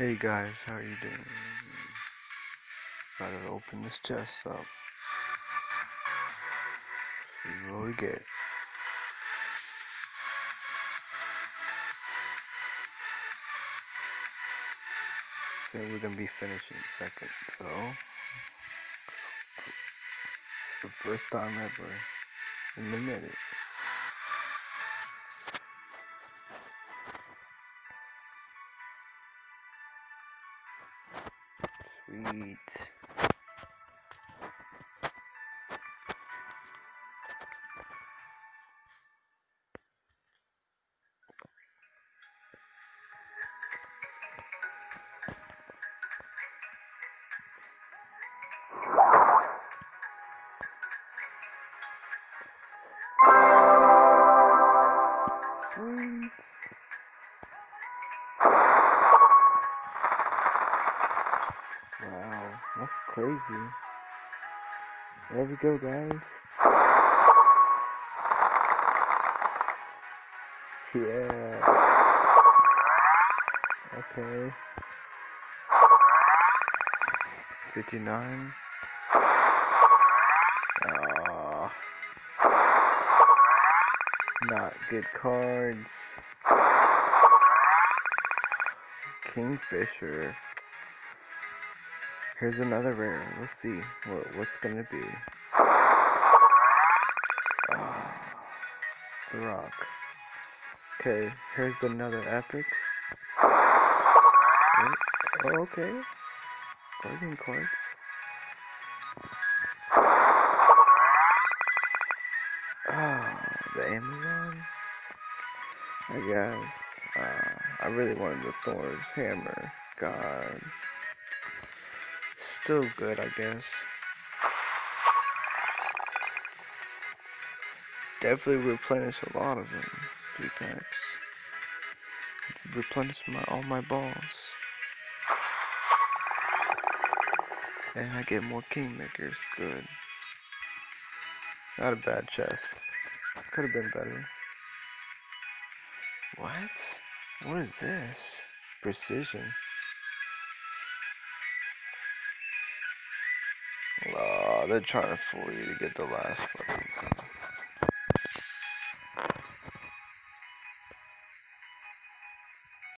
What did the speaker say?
Hey guys, how are you doing? About to open this chest up. See what we get. So we're gonna be finishing second, so it's the first time ever in a minute. Sweet. Sweet. Wow, that's crazy. There we go, guys. Yeah. Okay. 59. Ah, not good cards. Kingfisher. Here's another rare. Let's see what's gonna be. The Rock. Okay, here's another epic. Oh, okay. Guardian cards. The Amazon. I guess. I really wanted the Thor's hammer. God. Still good, I guess. Definitely replenish a lot of them. 3 packs. Replenish all my balls. And I get more Kingmakers. Good. Not a bad chest. Could have been better. What? What is this? Precision. Oh, they're trying to fool you to get the last fucking card.